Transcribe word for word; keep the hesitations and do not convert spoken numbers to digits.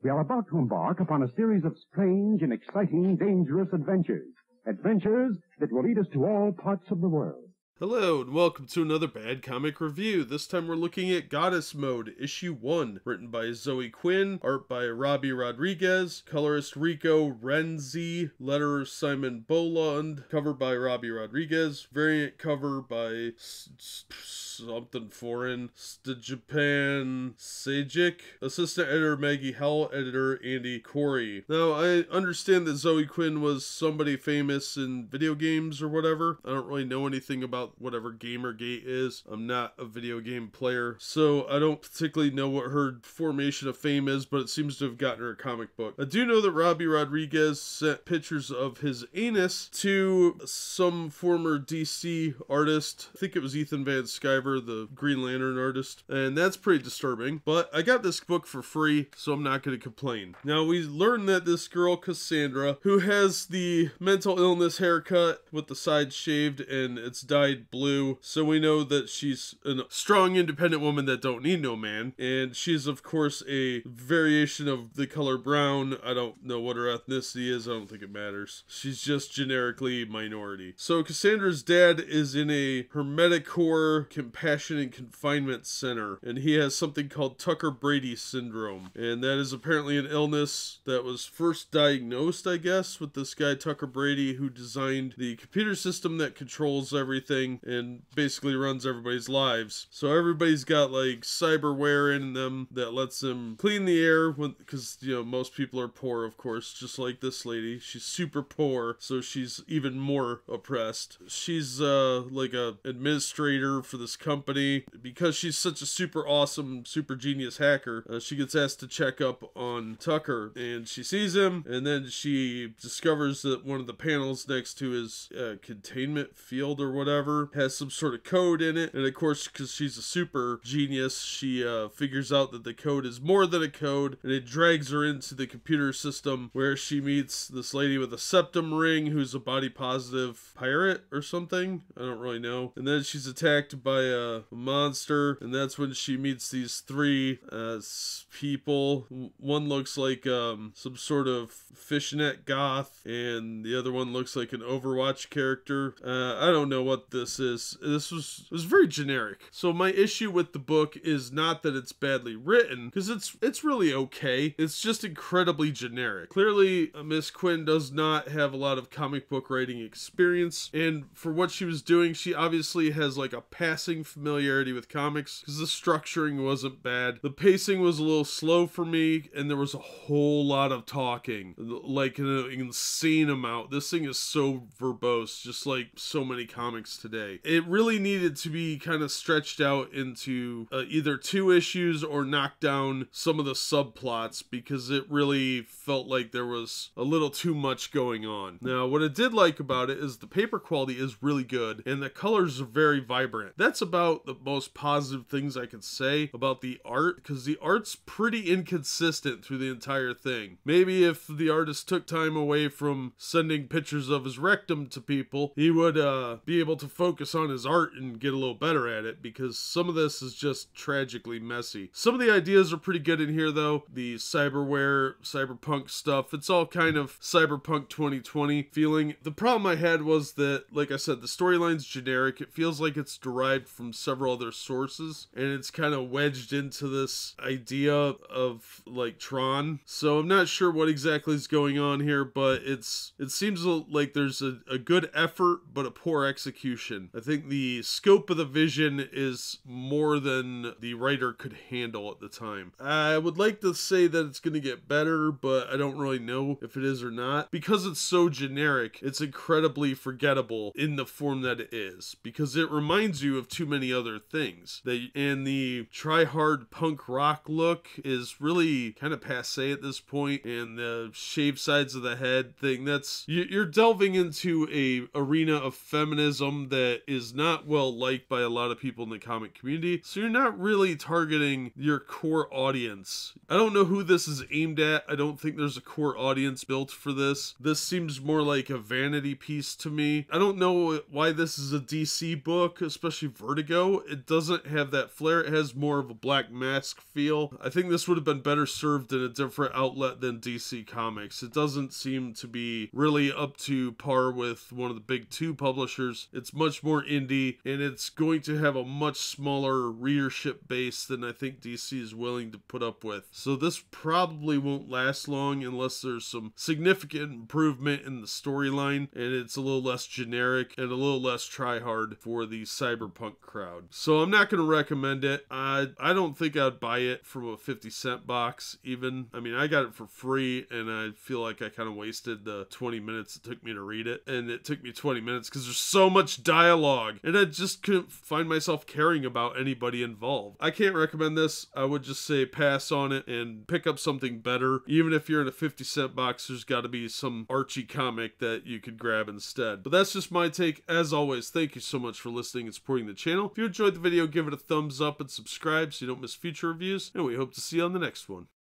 We are about to embark upon a series of strange and exciting, dangerous adventures. Adventures that will lead us to all parts of the world. Hello, and welcome to another Bad Comic Review. This time we're looking at Goddess Mode, Issue one, written by Zoe Quinn, art by Robbi Rodriguez, colorist Rico Renzi, letterer Simon Bowland, cover by Robbi Rodriguez, variant cover by s s something foreign, Japan Sajic, assistant editor Maggie Howell, editor Andy Corey. Now, I understand that Zoe Quinn was somebody famous in video games or whatever. I don't really know anything about whatever Gamergate is. I'm not a video game player, so I don't particularly know what her formation of fame is, but it seems to have gotten her a comic book. I do know that Robbi Rodriguez sent pictures of his anus to some former D C artist. I think it was Ethan Van Sciver, the Green Lantern artist, and that's pretty disturbing, but I got this book for free, so I'm not going to complain. Now, we learned that this girl, Cassandra, who has the mental illness haircut with the sides shaved and it's dyed blue, so we know that she's a strong, independent woman that don't need no man, and she's of course a variation of the color brown. I don't know what her ethnicity is. I don't think it matters. She's just generically minority. So Cassandra's dad is in a Hermeticorp compassion and confinement center, and he has something called Tucker-Brady syndrome, and that is apparently an illness that was first diagnosed, I guess, with this guy Tucker Brady, who designed the computer system that controls everything and basically runs everybody's lives. So everybody's got like cyberware in them that lets them clean the air, because you know most people are poor, of course, just like this lady. She's super poor, so she's even more oppressed. She's uh like a administrator for this company. Because she's such a super awesome, super genius hacker, uh, she gets asked to check up on Tucker, and she sees him, and then she discovers that one of the panels next to his uh, containment field or whatever has some sort of code in it, and of course, because she's a super genius, she uh, figures out that the code is more than a code, and it drags her into the computer system where she meets this lady with a septum ring who's a body positive pirate or something. I don't really know. And then she's attacked by a monster, and that's when she meets these three uh, people. One looks like um, some sort of fishnet goth, and the other one looks like an Overwatch character. Uh, I don't know what this is. This was it was very generic. So my issue with the book is not that it's badly written, because it's it's really okay. It's just incredibly generic. Clearly, uh, Miss Quinn does not have a lot of comic book writing experience, and for what she was doing, she obviously has like a passing familiarity with comics, because the structuring wasn't bad. The pacing was a little slow for me, and there was a whole lot of talking, like an insane amount. This thing is so verbose, just like so many comics today. It really needed to be kind of stretched out into uh, either two issues or knock down some of the subplots, because it really felt like there was a little too much going on. Now, what I did like about it is the paper quality is really good, and the colors are very vibrant. That's about the most positive things I could say about the art, because the art's pretty inconsistent through the entire thing. Maybe if the artist took time away from sending pictures of his rectum to people, he would uh, be able to focus on his art and get a little better at it, because some of this is just tragically messy. Some of the ideas are pretty good in here, though. The cyberware, cyberpunk stuff, it's all kind of cyberpunk twenty twenty feeling. The problem I had was that, like I said, the storyline's generic. It feels like it's derived from several other sources, and it's kind of wedged into this idea of like Tron. So I'm not sure what exactly is going on here, but it's it seems like there's a, a good effort but a poor execution. I think the scope of the vision is more than the writer could handle at the time. I would like to say that it's going to get better, but I don't really know if it is or not. Because it's so generic, it's incredibly forgettable in the form that it is, because it reminds you of too many other things. They, and the try-hard punk rock look is really kind of passe at this point, and the shaved sides of the head thing, that's, you, you're delving into a arena of feminism that that is not well liked by a lot of people in the comic community, so you're not really targeting your core audience. I don't know who this is aimed at. I don't think there's a core audience built for this. This seems more like a vanity piece to me. I don't know why this is a D C book, especially Vertigo. It doesn't have that flair. It has more of a Black Mask feel. I think this would have been better served in a different outlet than D C Comics. It doesn't seem to be really up to par with one of the big two publishers. It's much more indie, and it's going to have a much smaller readership base than I think D C is willing to put up with. So this probably won't last long unless there's some significant improvement in the storyline and it's a little less generic and a little less try-hard for the cyberpunk crowd. So I'm not going to recommend it. I, I don't think I'd buy it from a fifty cent box even. I mean, I got it for free and I feel like I kind of wasted the twenty minutes it took me to read it. And it took me twenty minutes because there's so much dialogue and I just couldn't find myself caring about anybody involved. I can't recommend this. I would just say pass on it and pick up something better. Even if you're in a fifty cent box, there's got to be some Archie comic that you could grab instead. But that's just my take. As always, thank you so much for listening and supporting the channel. If you enjoyed the video, give it a thumbs up and subscribe so you don't miss future reviews. And we hope to see you on the next one.